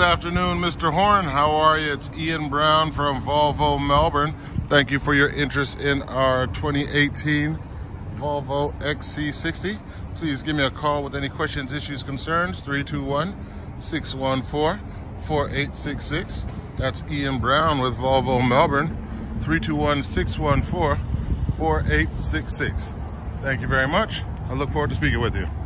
afternoon, Mr. Horne. How are you? It's Ian Brown from Volvo Melbourne. Thank you for your interest in our 2018 Volvo XC60. Please give me a call with any questions, issues, concerns. 321-614-4866. That's Ian Brown with Volvo Melbourne. 321-614-4866. Thank you very much. I look forward to speaking with you.